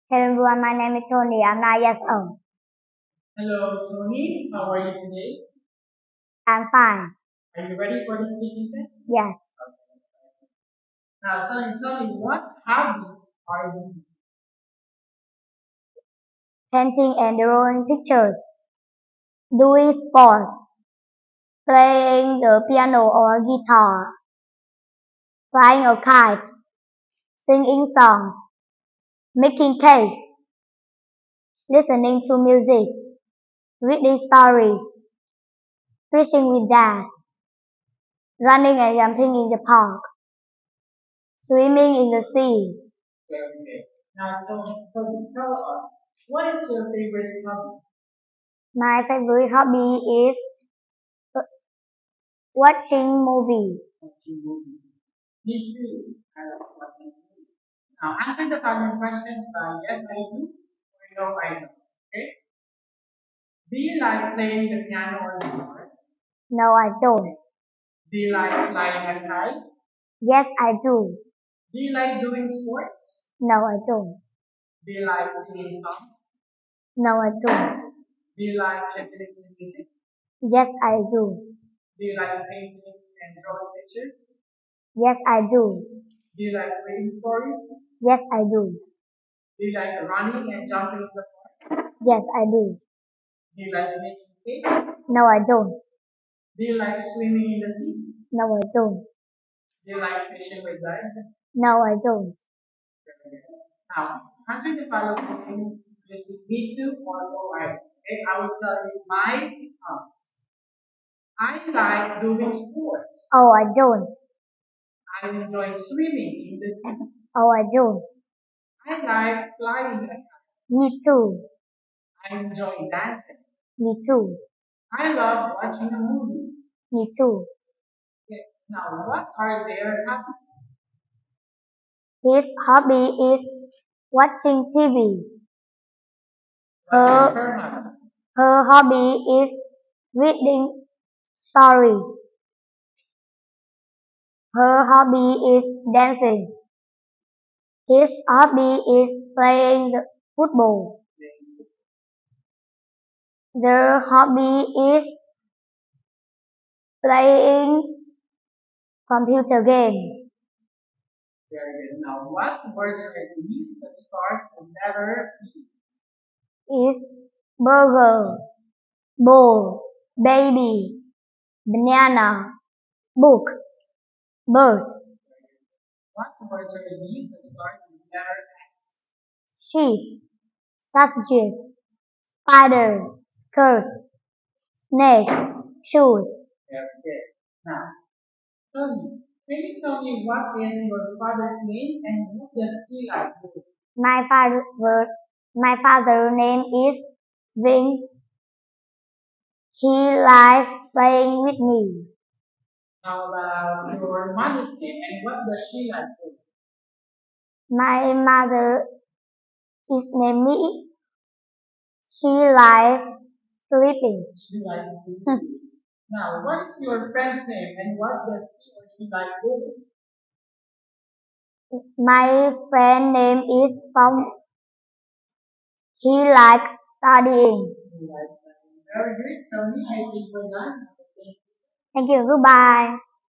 Hello everyone, my name is Tony. I'm 9 years old. Hello, Tony. How are you today? I'm fine. Are you ready for the speaking test? Yes. Now, tell me, what hobbies are you? Painting and drawing pictures. Doing sports. Playing the piano or guitar. Flying a kite. Singing songs. Making cakes. Listening to music. Reading stories. Fishing with dad. Running and jumping in the park. Swimming in the sea. Okay. Now, Tony, tell us, what is your favorite hobby? My favorite hobby is watching movies. Watching movies. Me too. I love watching movies. Now, answer the following questions by yes, I do, or no, I don't. Okay? Do you like playing the piano or guitar? No, I don't. Do you like flying a kite? Yes, I do. Do you like doing sports? No, I don't. Do you like singing songs? No, I don't. Do you like listening to music? Yes, I do. Do you like painting and drawing pictures? Yes, I do. Do you like reading stories? Yes, I do. Do you like running and jumping in the park? Yes, I do. Do you like making cakes? No, I don't. Do you like swimming in the sea? No, I don't. Do you like fishing with dad? No, I don't. Now, answer the following using me too or no I. Okay, I will tell you my hobby. I like doing sports. Oh, I don't. I enjoy swimming in the sea. Oh, I don't. I like flying a kite. Me too. I enjoy dancing. Me too. I love watching a movie. Me too. Okay, now, what are their hobbies? His hobby is watching TV. What is Her, her hobby? her hobby is reading stories. Her hobby is dancing. His hobby is playing the football. Their hobby is playing computer game. Very good. Now, what words are these that start with letter E? Is burger, bowl, baby, banana, book, bird, What words are these that start with letter S? sheep, sausages, spider, skirt, snake, shoes. Very good. Now, Tony, can you tell me what is your father's name and what does he like to do? My father, my father's name is Ving. He likes playing with me. How about your mother's name and what does she like to do? My mother is named me. She likes sleeping. She likes to do. Now, what is your friend's name and what does he or she like doing? My friend name is Phong. He likes studying. He likes to do. Very good, Tony. I think we're done. Thank you. Goodbye.